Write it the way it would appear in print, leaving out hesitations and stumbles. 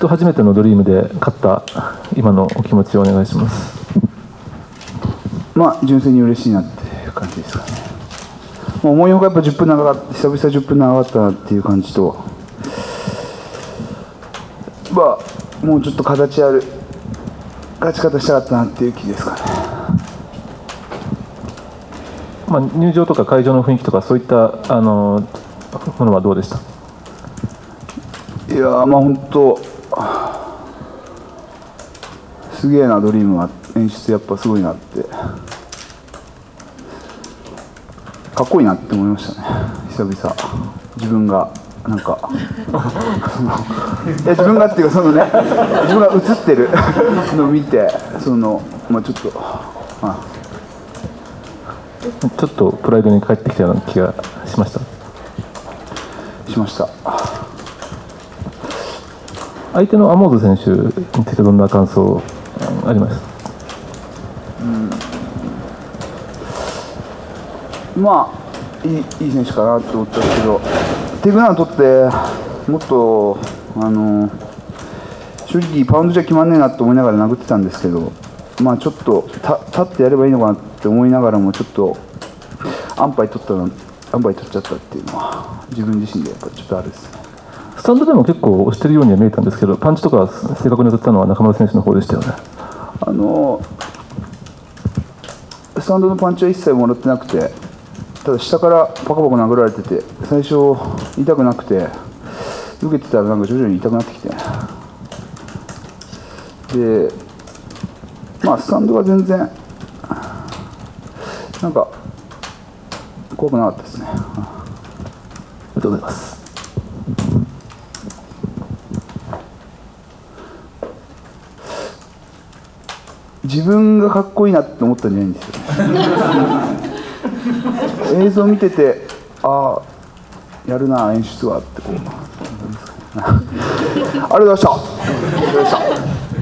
と初めてのドリームで勝った今のお気持ちをお願いします。 純粋に嬉しいなっていう感じですかね。思いのほかやっぱ10分長かった、久々10分長かったなっていう感じと、もうちょっと形ある勝ち方したかったなっていう気ですかね。 入場とか会場の雰囲気とかそういったものはどうでした？ いや本当すげえな、ドリームは演出やっぱすごいなって、かっこいいなって思いましたね。久々自分がなんか自分がっていうか自分が映ってるのを見てちょっとちょっとプライドに帰ってきたような気がしました。相手のアモーズ選手についてどんな感想あります？ いい選手かなと思ったんですけど、テイクダウン取ってもっと正直パウンドじゃ決まんねえなと思いながら殴ってたんですけど、ちょっと立ってやればいいのかなって思いながらも、ちょっと安牌取っちゃったっていうのは自分自身でやっぱちょっとあるですね。 スタンドでも結構押してるようには見えたんですけど、パンチとか正確に当たったのは中村選手の方でしたよね。 スタンドのパンチは一切もらってなくて、ただ下からパカパカ殴られてて、最初痛くなくて、受けてたらなんか徐々に痛くなってきて、でスタンドは全然なんか怖くなかったですね。 ありがとうございます。 自分がかっこいいなって思ったんじゃないんですよ映像見てて、やるな演出はってありがとうございました。